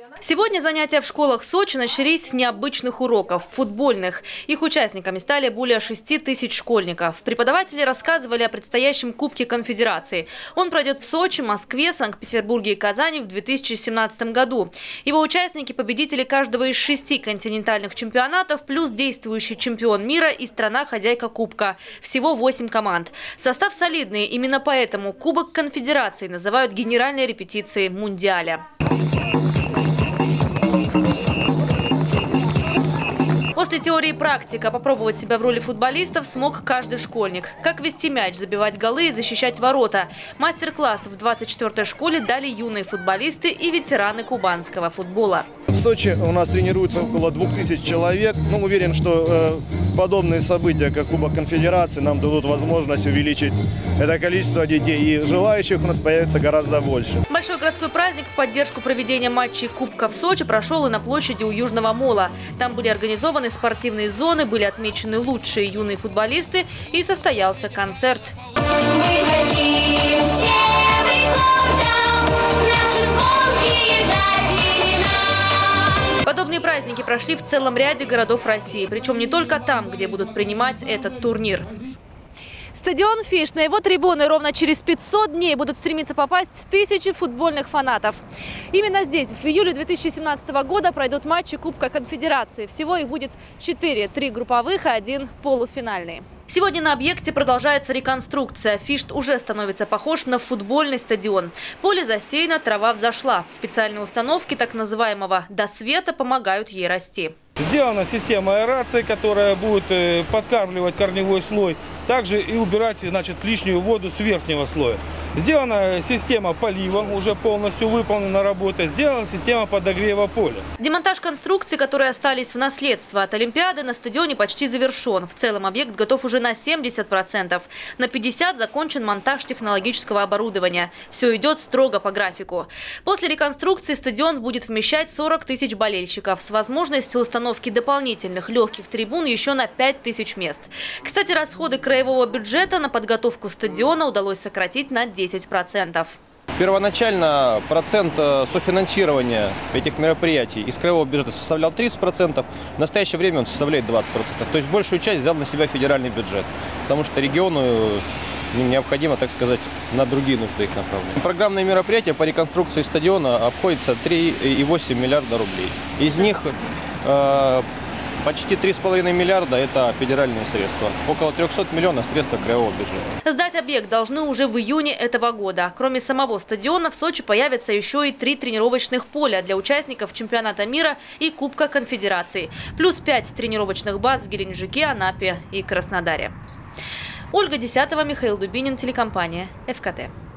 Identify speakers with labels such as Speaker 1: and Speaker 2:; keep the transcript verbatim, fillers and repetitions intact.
Speaker 1: Сегодня занятия в школах Сочи начались с необычных уроков – футбольных. Их участниками стали более шести тысяч школьников. Преподаватели рассказывали о предстоящем Кубке Конфедерации. Он пройдет в Сочи, Москве, Санкт-Петербурге и Казани в две тысячи семнадцатом году. Его участники – победители каждого из шести континентальных чемпионатов, плюс действующий чемпион мира и страна-хозяйка Кубка. Всего восемь команд. Состав солидный, именно поэтому Кубок Конфедерации называют генеральной репетицией Мундиаля. После теории и практика попробовать себя в роли футболистов смог каждый школьник. Как вести мяч, забивать голы и защищать ворота. Мастер-класс в двадцать четвёртой школе дали юные футболисты и ветераны кубанского футбола.
Speaker 2: В Сочи у нас тренируется около двух тысяч человек. Ну, уверен, что э, подобные события, как Кубок Конфедерации, нам дадут возможность увеличить это количество детей. И желающих у нас появится гораздо больше.
Speaker 1: Большой городской праздник в поддержку проведения матчей Кубка в Сочи прошел и на площади у Южного мола. Там были организованы спортивные зоны, были отмечены лучшие юные футболисты и состоялся концерт. Мы хотим всем рекордам, наши звонкие дать имена. Подобные праздники прошли в целом ряде городов России, причем не только там, где будут принимать этот турнир. Стадион «Фиш». На его трибуны ровно через пятьсот дней будут стремиться попасть тысячи футбольных фанатов. Именно здесь в июле две тысячи семнадцатого года пройдут матчи Кубка Конфедерации. Всего их будет четыре. Три групповых и один полуфинальный. Сегодня на объекте продолжается реконструкция. «Фиш» уже становится похож на футбольный стадион. Поле засеяно, трава взошла. Специальные установки так называемого «досвета» помогают ей расти.
Speaker 3: Сделана система аэрации, которая будет подкармливать корневой слой, также и убирать, значит, лишнюю воду с верхнего слоя. Сделана система полива, уже полностью выполнена работа. Сделана система подогрева поля. Демонтаж конструкций, которые остались в наследство от Олимпиады, на стадионе почти завершен. В целом объект готов уже на семьдесят процентов. На пятьдесят процентов закончен монтаж технологического оборудования. Все идет строго по графику. После реконструкции стадион будет вмещать сорок тысяч болельщиков с возможностью установки дополнительных легких трибун еще на пять тысяч мест. Кстати, расходы краевого бюджета на подготовку стадиона удалось сократить на десять процентов.
Speaker 4: Первоначально процент софинансирования этих мероприятий из краевого бюджета составлял тридцать процентов. В настоящее время он составляет двадцать процентов. То есть большую часть взял на себя федеральный бюджет, потому что региону необходимо, так сказать, на другие нужды их направлять. Программные мероприятия по реконструкции стадиона обходятся три и восемь миллиарда рублей. Из них э, почти три с половиной миллиарда – это федеральные средства. Около трёхсот миллионов – средства краевого бюджета.
Speaker 1: Сдать объект должны уже в июне этого года. Кроме самого стадиона в Сочи появятся еще и три тренировочных поля для участников чемпионата мира и Кубка Конфедерации. Плюс пять тренировочных баз в Геленджике, Анапе и Краснодаре. Ольга Десятова, Михаил Дубинин, телекомпания эф ка тэ.